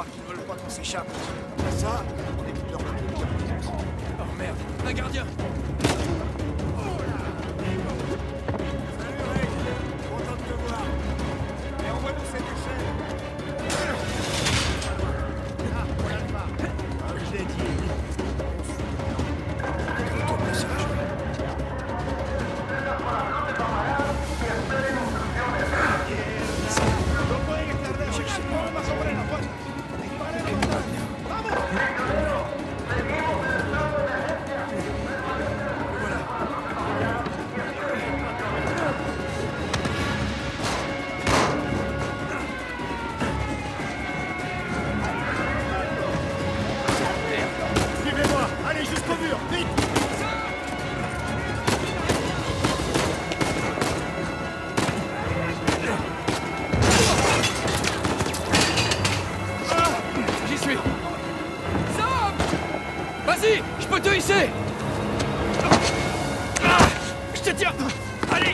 crois qu'ils veulent pas qu'on s'échappe. Après ça, on est plus de leur côté. Oh merde, un gardien. Salut Ray, content de te voir. Et envoie-nous cette échelle. Ah, on l'a pas. Je l'ai dit. Retourne le message. Suivez-moi. Allez, jusqu'au mur. Vite. J'y suis. Sam! Vas-y, je peux te hisser. Je te tiens. Allez.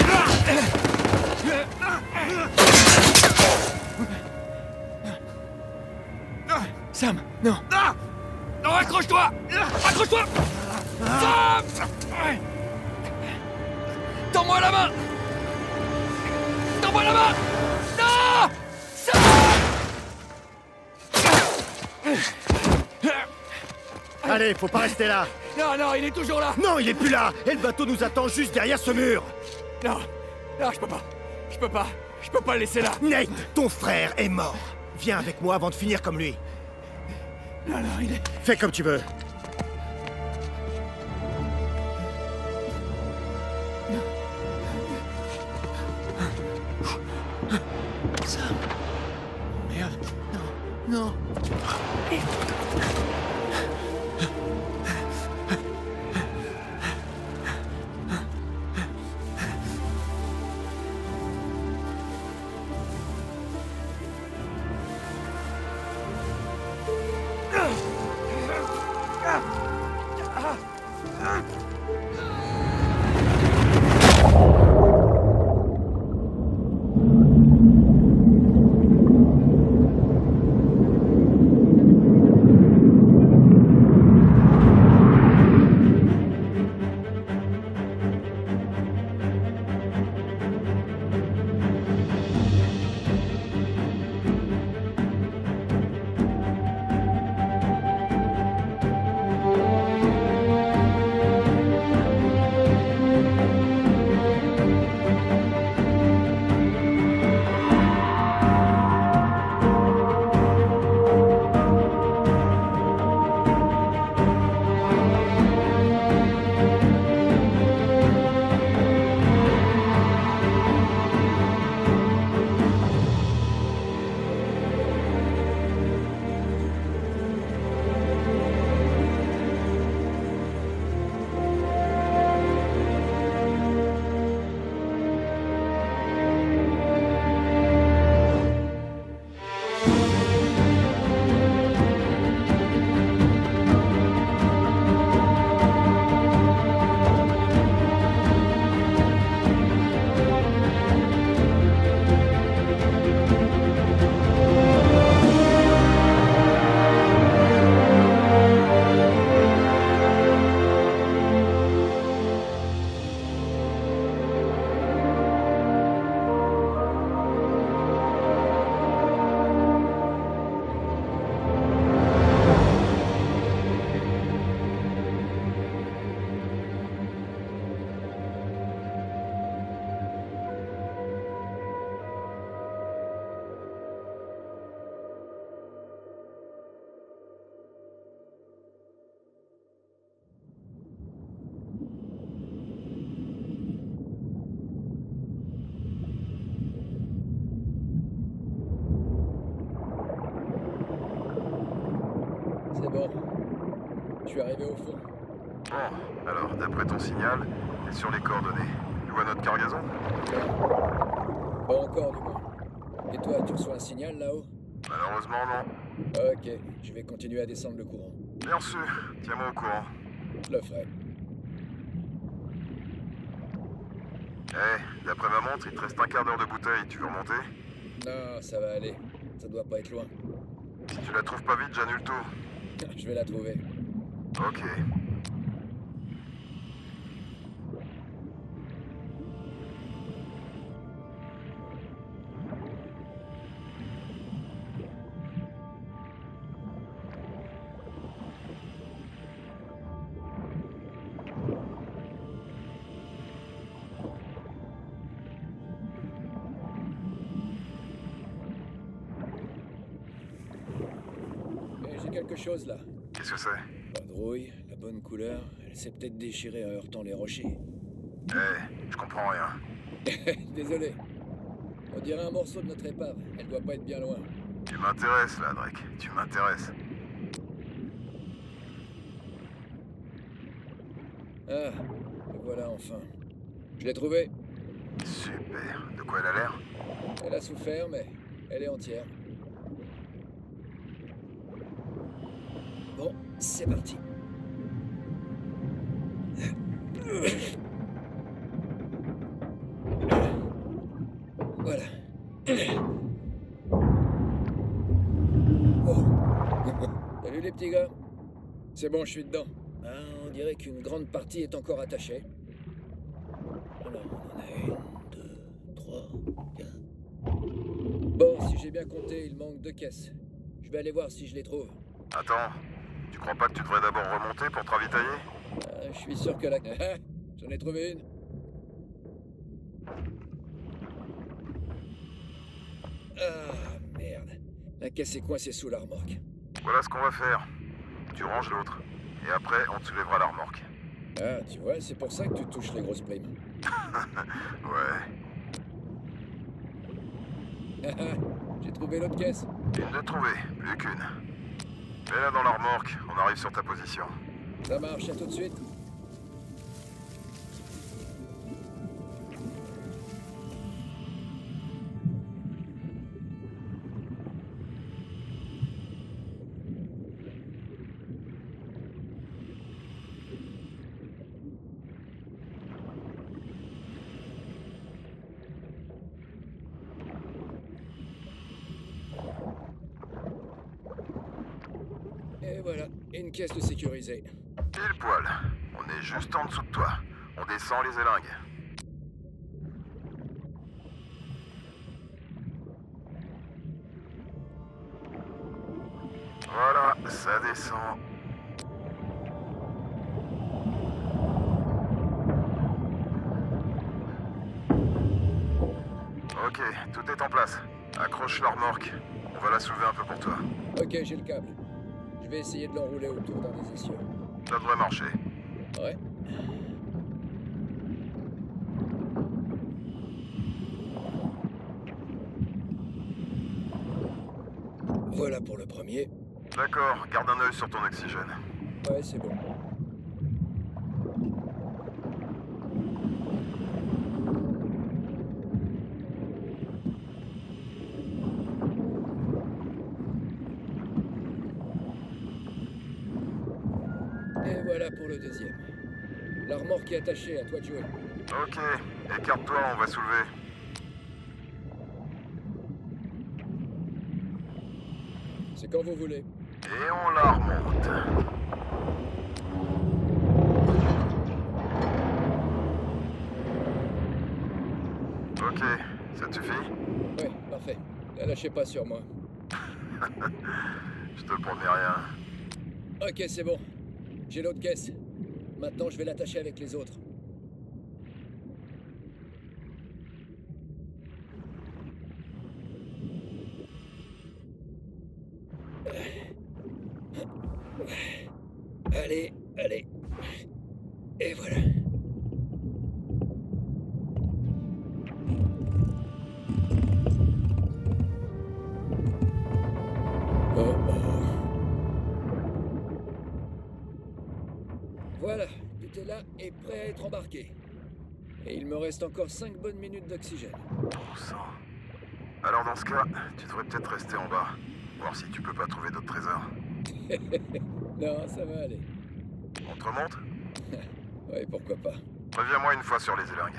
Sam, non. Non, accroche-toi. Accroche-toi. Sam! Tends-moi la main. Tends-moi la main. Non! Sam! Allez, faut pas rester là. Non, non, il est toujours là. Non, il est plus là. Et le bateau nous attend juste derrière ce mur. Non, non, je peux pas. Je peux pas. Je peux pas le laisser là. Nate, ton frère est mort. Viens avec moi avant de finir comme lui. Non, non, il est... Fais comme tu veux. Sam. Merde. Non, non. C'est bon. Je suis arrivé au fond. Bon, alors, d'après ton signal, et sur les coordonnées, tu vois notre cargaison? Pas encore, du moins. Et toi, tu reçois un signal là-haut? Malheureusement, non. Ok, je vais continuer à descendre le courant. Bien reçu, tiens-moi au courant. Je le ferai. Eh, d'après ma montre, il te reste un quart d'heure de bouteille, tu veux remonter? Non, ça va aller. Ça doit pas être loin. Si tu la trouves pas vite, j'annule tout. Je vais la trouver. Ok. J'ai quelque chose là. Qu'est-ce que c'est? Pas de rouille, la bonne couleur. Elle s'est peut-être déchirée en heurtant les rochers. Je comprends rien. Désolé. On dirait un morceau de notre épave. Elle doit pas être bien loin. Tu m'intéresses là, Drake. Tu m'intéresses. Ah, le voilà enfin. Je l'ai trouvée. Super. De quoi elle a l'air? Elle a souffert, mais elle est entière. Bon, c'est parti. Voilà. Oh. Salut les petits gars. C'est bon, je suis dedans. Ah, on dirait qu'une grande partie est encore attachée. Alors, on en a une, deux, trois, quatre. Bon, si j'ai bien compté, il manque 2 caisses. Je vais aller voir si je les trouve. Attends. Tu crois pas que tu devrais d'abord remonter pour te ravitailler? Je suis sûr que la... J'en ai trouvé une. Ah, merde. La caisse est coincée sous la remorque. Voilà ce qu'on va faire. Tu ranges l'autre. Et après, on te soulèvera la remorque. Ah, tu vois, c'est pour ça que tu touches les grosses primes. Ouais. J'ai trouvé l'autre caisse. Une de trouvée, plus qu'une. Mets-la dans la remorque, on arrive sur ta position. Ça marche, à tout de suite. Et voilà, une caisse de sécurisée. Pile poil. On est juste en dessous de toi. On descend les élingues. Voilà, ça descend. Ok, tout est en place. Accroche la remorque. On va la soulever un peu pour toi. Ok, j'ai le câble. Je vais essayer de l'enrouler autour d'un des essieux. Ça devrait marcher. Ouais. Voilà pour le premier. D'accord, garde un œil sur ton oxygène. Ouais, c'est bon. Et voilà pour le deuxième. La remorque est attachée, à toi de jouer. Ok, écarte-toi, on va soulever. C'est quand vous voulez. Et on la remonte. Ok, ça te suffit? Ouais, parfait. La lâchez pas sur moi. Je te promets rien. Ok, c'est bon. J'ai l'autre caisse. Maintenant, je vais l'attacher avec les autres. Allez, allez. Et voilà. Oh, oh. Voilà, tout est là et prêt à être embarqué. Et il me reste encore 5 bonnes minutes d'oxygène. Bon sang. Alors dans ce cas, tu devrais peut-être rester en bas. Voir si tu peux pas trouver d'autres trésors. Non, ça va aller. On te remonte? Ouais, pourquoi pas. Reviens-moi une fois sur les élingues.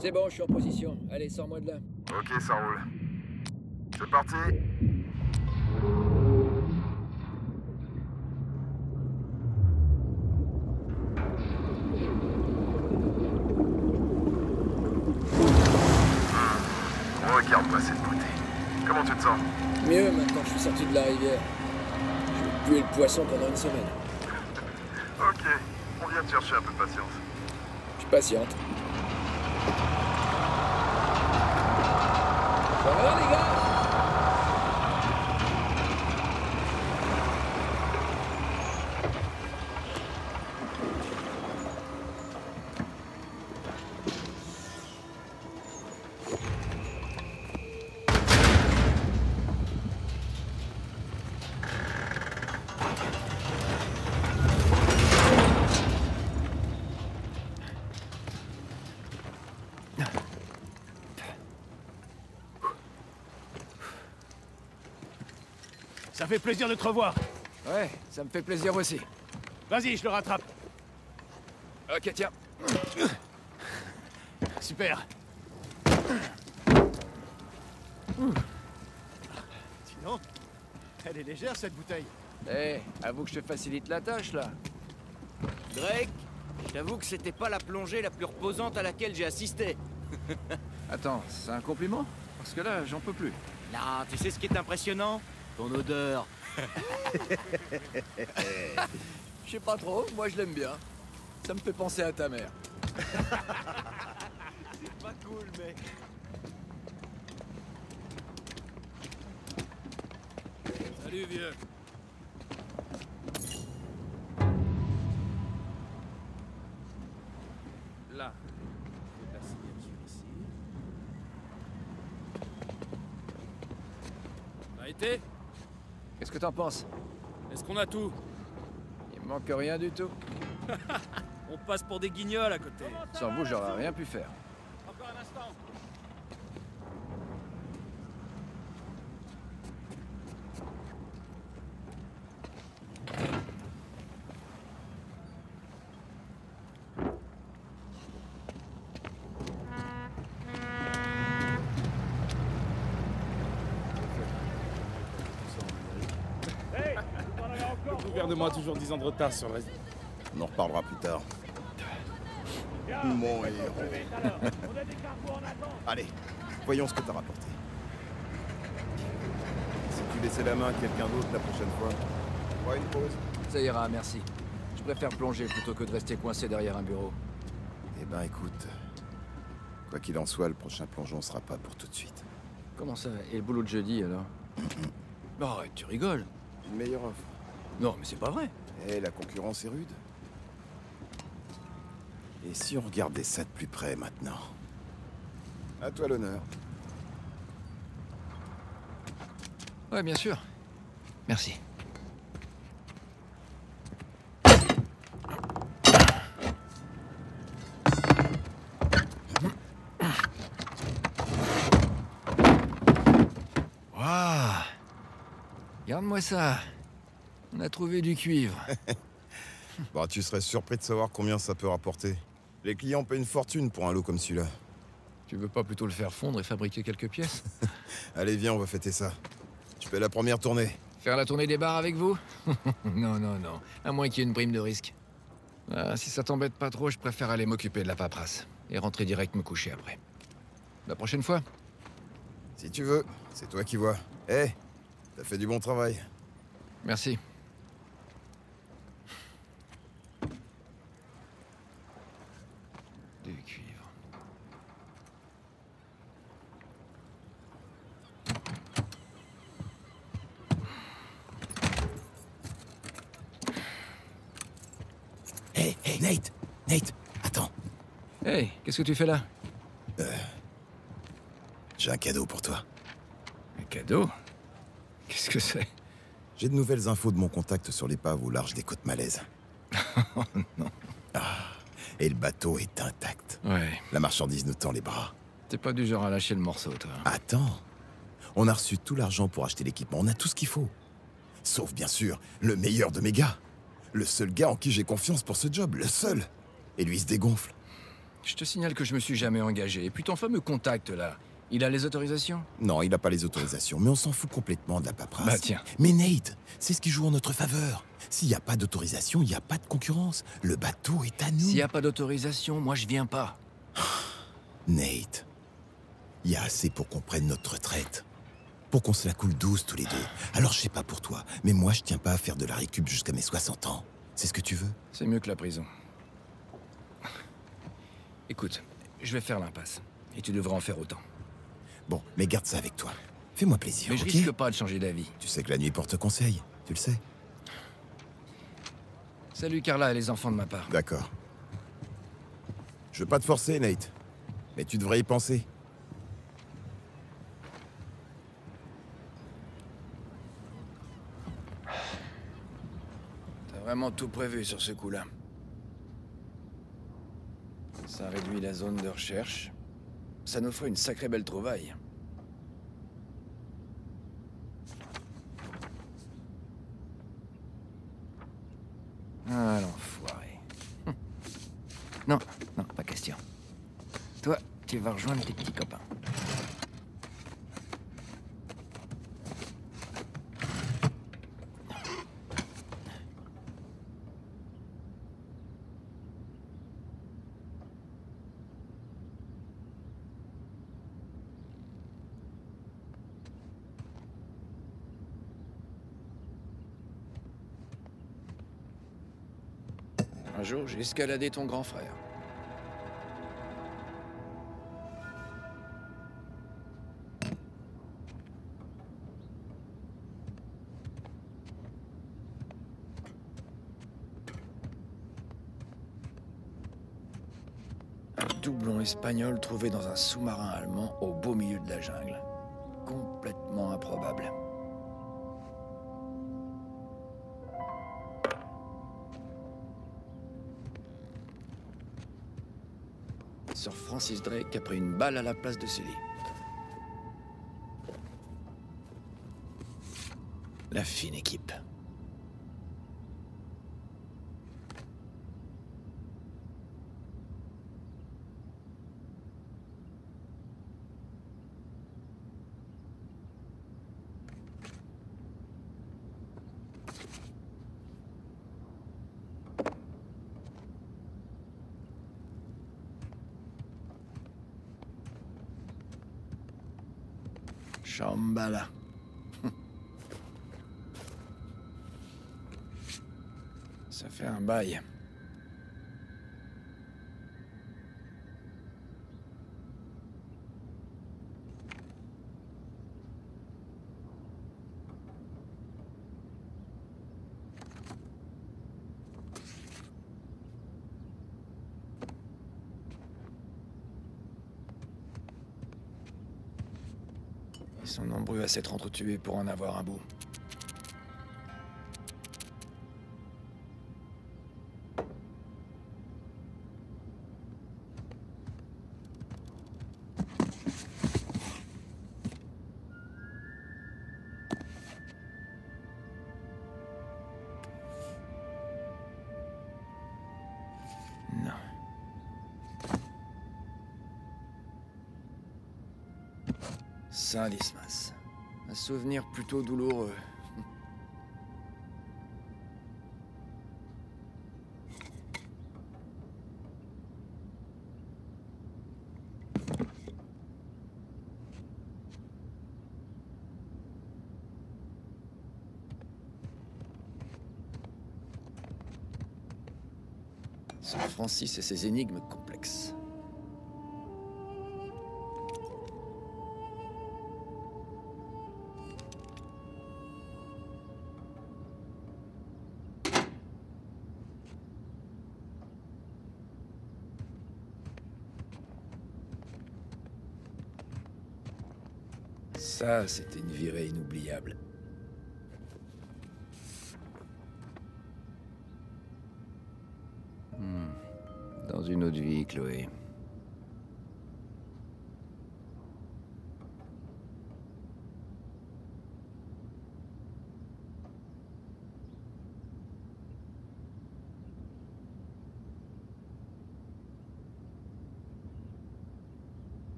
C'est bon, je suis en position. Allez, sors-moi de là. Ok, ça roule. C'est parti. Regarde-moi cette beauté. Comment tu te sens? Mieux maintenant que je suis sorti de la rivière. Je vais puer le poisson pendant une semaine. Ok, on vient te chercher un peu de patience. Je suis patiente. Ça va les gars? Ça fait plaisir de te revoir. Ouais, ça me fait plaisir aussi. Vas-y, je le rattrape. Ok, tiens. Super. Sinon, elle est légère cette bouteille. Eh, avoue que je te facilite la tâche, là. Drake, je t'avoue que c'était pas la plongée la plus reposante à laquelle j'ai assisté. Attends, c'est un compliment? Parce que là, j'en peux plus. Non, tu sais ce qui est impressionnant? Ton odeur. Je sais pas trop, moi je l'aime bien. Ça me fait penser à ta mère. C'est pas cool, mec. Salut, vieux. Là, faut ta signature ici. Arrêtez. Qu'est-ce que t'en penses? Est-ce qu'on a tout? Il me manque rien du tout. On passe pour des guignols à côté. Sans vous, j'aurais rien pu faire. Encore un instant. Le gouvernement a toujours 10 ans de retard sur le reste. On en reparlera plus tard. Mon héros. Allez, voyons ce que t'as rapporté. Si tu laissais la main à quelqu'un d'autre la prochaine fois, prends une pause. Ça ira, merci. Je préfère plonger plutôt que de rester coincé derrière un bureau. Eh ben écoute, quoi qu'il en soit, le prochain plongeon sera pas pour tout de suite. Comment ça? Et le boulot de jeudi, alors? Arrête, tu rigoles. Une meilleure offre. Non, mais c'est pas vrai. Eh, la concurrence est rude. Et si on regardait ça de plus près maintenant? À toi l'honneur. Ouais, bien sûr. Merci. Waouh! Regarde-moi ça. On a trouvé du cuivre. Bah, tu serais surpris de savoir combien ça peut rapporter. Les clients paient une fortune pour un lot comme celui-là. Tu veux pas plutôt le faire fondre et fabriquer quelques pièces? Allez, viens, on va fêter ça. Tu fais la première tournée. Faire la tournée des bars avec vous? Non, non, non. À moins qu'il y ait une prime de risque. Ah, si ça t'embête pas trop, je préfère aller m'occuper de la paperasse. Et rentrer direct me coucher après. La prochaine fois? Si tu veux, c'est toi qui vois. Eh, t'as fait du bon travail. Merci. Du cuivre. Hé, Nate! Nate, attends. Hey, qu'est-ce que tu fais là? J'ai un cadeau pour toi. Un cadeau? Qu'est-ce que c'est? J'ai de nouvelles infos de mon contact sur l'épave au large des côtes malaises. Oh non. Et le bateau est intact. Ouais, La marchandise nous tend les bras. t'es pas du genre à lâcher le morceau, toi. Attends. On a reçu tout l'argent pour acheter l'équipement. On a tout ce qu'il faut. Sauf, bien sûr, le meilleur de mes gars. Le seul gars en qui j'ai confiance pour ce job. Le seul. Et lui, il se dégonfle. Je te signale que je me suis jamais engagé. Et puis ton fameux contact, là, il a les autorisations? Non, il n'a pas les autorisations, mais on s'en fout complètement de la paperasse. Bah tiens. Mais Nate, c'est ce qui joue en notre faveur. S'il n'y a pas d'autorisation, il n'y a pas de concurrence. Le bateau est à nous. S'il n'y a pas d'autorisation, moi je viens pas. Nate, il y a assez pour qu'on prenne notre retraite. Pour qu'on se la coule douce tous les deux. Alors je sais pas pour toi, mais moi je tiens pas à faire de la récup jusqu'à mes 60 ans. C'est ce que tu veux? C'est mieux que la prison. Écoute, je vais faire l'impasse. Et tu devrais en faire autant. Bon, mais garde ça avec toi. Fais-moi plaisir, Mais je ok? risque pas de changer d'avis. Tu sais que la nuit porte conseil, tu le sais. Salut Carla et les enfants de ma part. D'accord. Je veux pas te forcer, Nate. Mais tu devrais y penser. T'as vraiment tout prévu sur ce coup-là. Ça réduit la zone de recherche. Ça nous ferait une sacrée belle trouvaille. Ah, l'enfoiré. Non, non, pas question. Toi, tu vas rejoindre tes petits copains. Un jour, j'ai escaladé ton grand frère. Un doublon espagnol trouvé dans un sous-marin allemand au beau milieu de la jungle. Complètement improbable. Sir Francis Drake a pris une balle à la place de Sully. La fine équipe. Shambhala. Ça fait un bail. Ils sont nombreux à s'être entretués pour en avoir un bout. Non. Saint Dismas. Un souvenir plutôt douloureux. Saint Francis et ses énigmes complexes. Ça, c'était une virée inoubliable. Dans une autre vie, Chloé.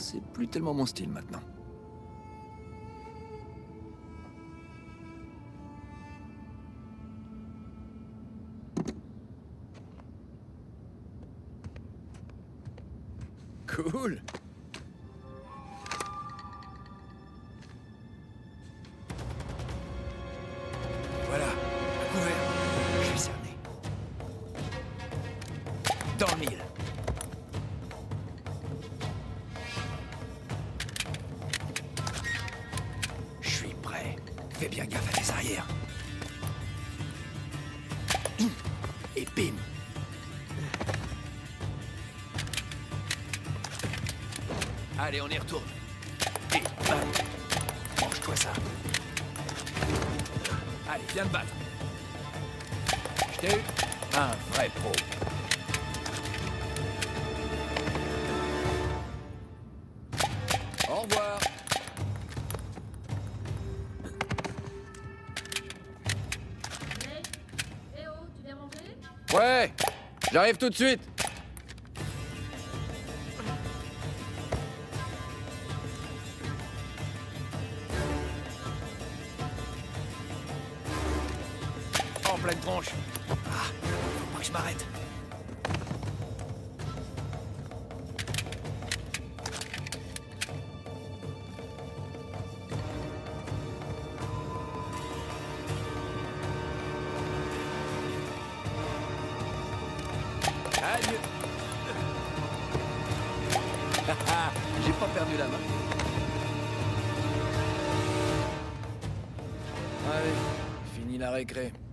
c'est plus tellement mon style maintenant. Cool. Voilà, à couvert. Je suis cerné. Dans le mille. Je suis prêt. Fais bien gaffe à tes arrières. Et bim. Allez, on y retourne. Et bam. Mange-toi ça. Allez, viens te battre. Je t'ai eu. Un vrai pro. Au revoir. Eh oh, tu viens manger? Ouais, j'arrive tout de suite. En pleine tronche. Ah, faut pas que je m'arrête. Adieu. J'ai pas perdu la main. Allez, fini la récré.